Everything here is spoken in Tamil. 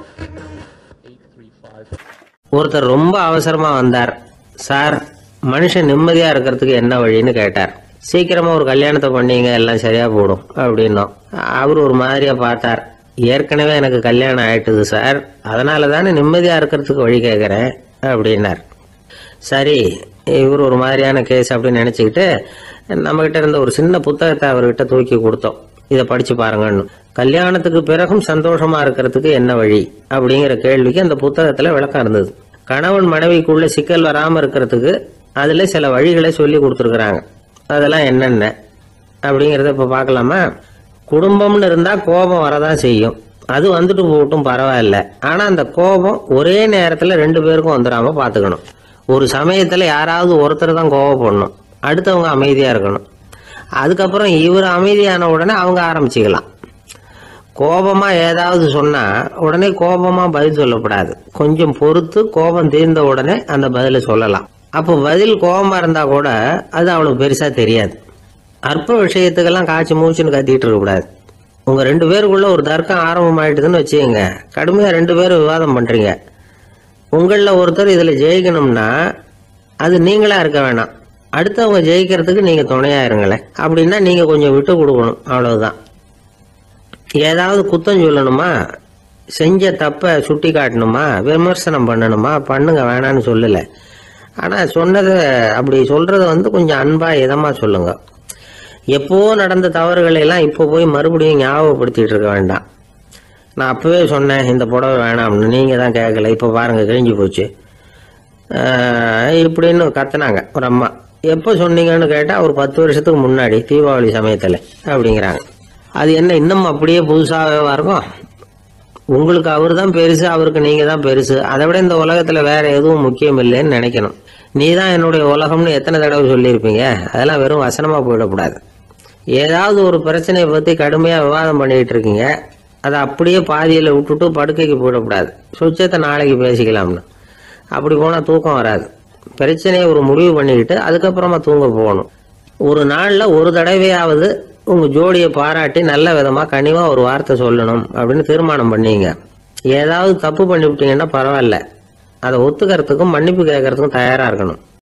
ஒருத்தர் ரொம்ப அவசரமா வந்தார். சார், மனுஷன் நிம்மதியா இருக்கிறதுக்கு என்ன வழின்னு கேட்டார். சீக்கிரமா ஒரு கல்யாணத்தை பண்ணீங்க, எல்லாம் சரியா போடும் அப்படின்னோம். அவர் ஒரு மாதிரியா பார்த்தார். ஏற்கனவே எனக்கு கல்யாணம் ஆயிட்டுது சார், அதனால தானே நிம்மதியா இருக்கிறதுக்கு வழி கேட்கறேன் அப்படின்னார். சரி, இவர் ஒரு மாதிரியான கேஸ் அப்படின்னு நினைச்சுக்கிட்டு நம்மகிட்ட இருந்த ஒரு சின்ன புத்தகத்தை அவர்கிட்ட தூக்கி கொடுத்தோம். இதை படிச்சு பாருங்கன்னு. கல்யாணத்துக்கு பிறகும் சந்தோஷமா இருக்கிறதுக்கு என்ன வழி அப்படிங்கிற கேள்விக்கு அந்த புத்தகத்துல விளக்கம் இருந்தது. கணவன் மனைவிக்குள்ள சிக்கல் வராம இருக்கிறதுக்கு அதுல சில வழிகளை சொல்லி கொடுத்துருக்குறாங்க. அதெல்லாம் என்னென்ன அப்படிங்கிறத இப்ப பார்க்கலாமா? குடும்பம்னு இருந்தா கோபம் வரதான் செய்யும். அது வந்துட்டு போகட்டும், பரவாயில்ல. ஆனா அந்த கோபம் ஒரே நேரத்துல ரெண்டு பேருக்கும் வந்துடாம பாத்துக்கணும். ஒரு சமயத்துல யாராவது ஒருத்தர் தான் கோபப்படணும், அடுத்தவங்க அமைதியா இருக்கணும். அதுக்கப்புறம் இவர் அமைதியான உடனே அவங்க ஆரம்பிச்சுக்கலாம். கோபமா ஏதாவது சொன்னா உடனே கோபமா பதில் சொல்லக்கூடாது. கொஞ்சம் பொறுத்து கோபம் தீர்ந்த உடனே அந்த பதில சொல்லலாம். அப்போ பதில் கோபமா இருந்தா கூட அது அவ்வளவு பெருசா தெரியாது. அற்ப விஷயத்துக்கெல்லாம் காய்ச்சி மூச்சுன்னு கத்திட்டு இருக்க கூடாது. உங்க ரெண்டு பேருக்குள்ள ஒரு தர்க்கம் ஆரம்பமாயிட்டுதுன்னு வச்சுக்கோங்க. கடுமையா ரெண்டு பேரும் விவாதம் பண்றீங்க. உங்கள ஒருத்தர் இதுல ஜெயிக்கணும்னா அது நீங்களா இருக்க வேணாம், அடுத்தவங்க ஜெயிக்கிறதுக்கு நீங்க துணையா இருங்களேன். அப்படின்னா நீங்க கொஞ்சம் விட்டு கொடுக்கணும், அவ்வளவுதான். ஏதாவது குத்தம் சொல்லணுமா, செஞ்ச தப்ப சுட்டி காட்டணுமா, விமர்சனம் பண்ணணுமா, பண்ணுங்க, வேணான்னு சொல்லல. ஆனா சொன்னதை அப்படி சொல்றத கொஞ்சம் அன்பா இதமா சொல்லுங்க. எப்போ நடந்த தவறுகளை எல்லாம் இப்போ போய் மறுபடியும் ஞாபகப்படுத்திட்டு இருக்க வேண்டாம். நான் அப்பவே சொன்னேன் இந்த புடவை வேணாம்னு, நீங்க தான் கேட்கல, இப்ப பாருங்க கிழிஞ்சு போச்சு இப்படின்னு கத்துனாங்க ஒரு அம்மா. எப்போ சொன்னீங்கன்னு கேட்டா ஒரு 10 வருஷத்துக்கு முன்னாடி தீபாவளி சமயத்துல அப்படிங்கிறாங்க. அது என்ன இன்னும் அப்படியே புதுசாகவா இருக்கும்? உங்களுக்கு அவர் தான் பெருசு, அவருக்கு நீங்க தான் பெருசு. அதை விட இந்த உலகத்துல வேற எதுவும் முக்கியம் இல்லைன்னு நினைக்கணும். நீ தான் என்னுடைய உலகம்னு எத்தனை தடவை சொல்லியிருப்பீங்க? அதெல்லாம் வெறும் வசனமா போயிடக்கூடாது. ஏதாவது ஒரு பிரச்சனையை பத்தி கடுமையா விவாதம் பண்ணிட்டு இருக்கீங்க, அதை அப்படியே பாதியில விட்டுட்டு படுக்கைக்கு போயிடக்கூடாது. சொச்சத்தை நாளைக்கு பேசிக்கலாம்னு. அப்படி போனா தூக்கம் வராது. பிரச்சனையை ஒரு முடிவு பண்ணிக்கிட்டு அதுக்கப்புறமா தூங்க போகணும். ஒரு நாள்ல ஒரு தடவையாவது உங்க ஜோடியை பாராட்டி நல்ல விதமா கனிவா ஒரு வார்த்தை சொல்லணும் அப்படின்னு தீர்மானம் பண்ணீங்க. ஏதாவது தப்பு பண்ணிவிட்டீங்கன்னா பரவாயில்ல, அதை ஒத்துக்கிறதுக்கும் மன்னிப்பு கேட்கறதுக்கும் தயாரா இருக்கணும்.